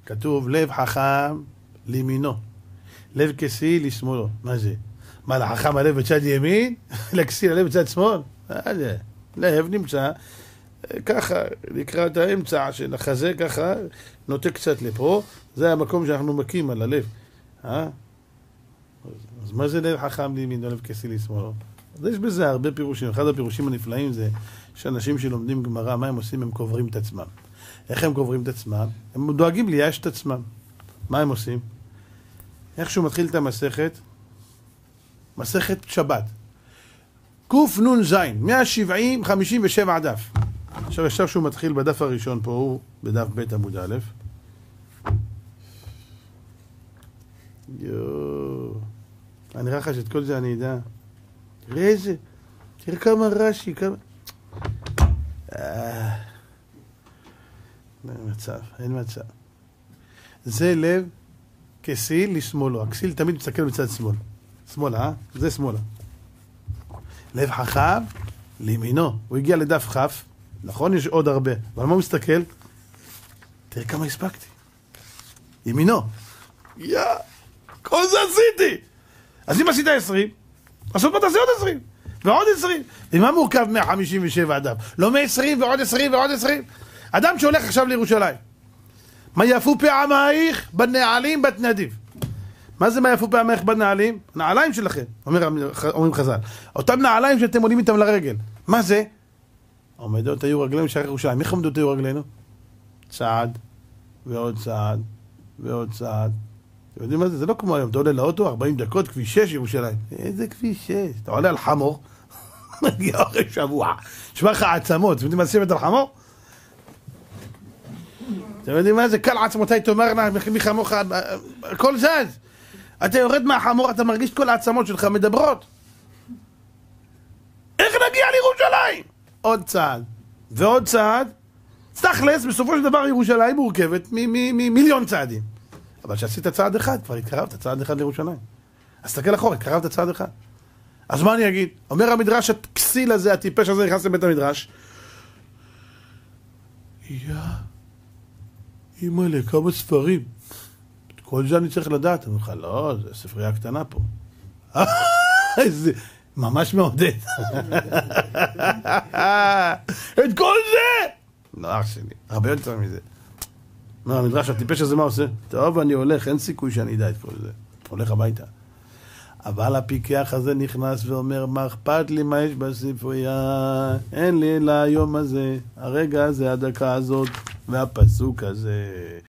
כתוב לב חכם לימינו, לב כסיל לשמאלו. מה זה? מה, לחכם הלב בצד ימין? לכסיל הלב בצד שמאל? לב נמצא ככה, לקראת האמצע של החזה ככה, נוטה קצת לפה, זה המקום שאנחנו מקים על הלב. אז מה זה לב חכם לימינו, לב כסיל לשמאלו? אז יש בזה הרבה פירושים. אחד הפירושים הנפלאים זה שאנשים שלומדים גמרא, מה הם עושים? הם קוברים את עצמם. איך הם קוברים את עצמם? הם דואגים לייאש את עצמם. מה הם עושים? איך שהוא מתחיל את המסכת? מסכת שבת. קנ"ז, 157 דף. עכשיו שהוא מתחיל בדף הראשון פה, הוא בדף ב' עמוד א'. אני נראה לך שאת כל זה אני אדע. תראה איזה, תראה כמה רש"י, כמה... אין מצב. זה לב כסיל לשמאלו. הכסיל תמיד מסתכל בצד שמאל. שמאלה, זה שמאלה. לב חכם לימינו. הוא הגיע לדף כף. נכון, יש עוד הרבה. אבל מה הוא מסתכל? תראה כמה הספקתי. ימינו. כל זה עשיתי. אז אם עשית 20, לעשות מה תעשה עוד 20. ועוד 20. ומה מורכב 157 אדם? לא 120 ועוד 20 ועוד 20. אדם שהולך עכשיו לירושלים. מה יפו פעמייך בנעלים בתנדיב. מה זה מה יפו פעמייך בנעלים? נעליים שלכם, אומרים חז"ל. אותם נעליים שאתם עולים איתם לרגל. מה זה? עומדות היו רגלינו שער ירושלים. איך עומדות היו רגלינו? צעד ועוד צעד ועוד צעד. אתם יודעים מה זה? זה לא כמו היום. אתה עולה לאוטו 40 דקות, כביש 6 ירושלים. איזה כביש 6? אתה עולה על חמור. מגיע אחרי שבוע. שמע לך עצמות. אתם יודעים מה זה על חמור? אתם יודעים מה זה? קל עצמותיי תאמרנה מחמוך, הכל זז. אתה יורד מהחמור, אתה מרגיש כל העצמות שלך מדברות. איך נגיע לירושלים? עוד צעד ועוד צעד. תכלס, בסופו של דבר ירושלים מורכבת ממיליון צעדים. אבל שעשית צעד אחד, כבר התקרבת צעד אחד לירושלים. אז תסתכל אחורה, התקרבת צעד אחד. אז מה אני אגיד? אומר המדרש, הכסיל הזה, הטיפש הזה, נכנס לבית המדרש. אימא'לה, כמה ספרים. את כל זה אני צריך לדעת. אני אומר לך, לא, זה ספרייה קטנה פה. זה ממש מעודד. את כל זה! לא, אח שלי, הרבה יותר מזה. מה, המדרש, הטיפש הזה מה עושה? טוב, אני הולך, אין סיכוי שאני אדע את כל זה. הולך הביתה. אבל הפיקח הזה נכנס ואומר, מה אכפת לי מה יש בספרייה? אין לי ליום הזה, הרגע הזה, הדקה הזאת, והפסוק הזה.